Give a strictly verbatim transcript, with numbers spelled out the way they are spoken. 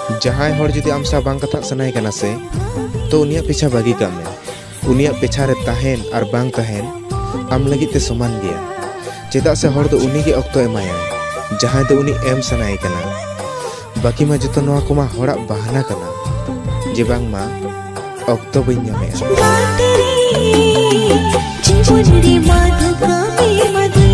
जहां हर जुदी आम सा बांग कथा सनाय कना से तो उनिया पीछा बागी का में उनिया पीछा रे तहन और बांग तहन आम लगी ते समान गया चेदा से हर दो उनी के अक्तो एमाया जहां दो उनी एम सनाय कना बाकी मा जतो नवा को मा हड़ा बहाना कना जे बांग मा अक्तो बइन ᱧᱟᱢᱮ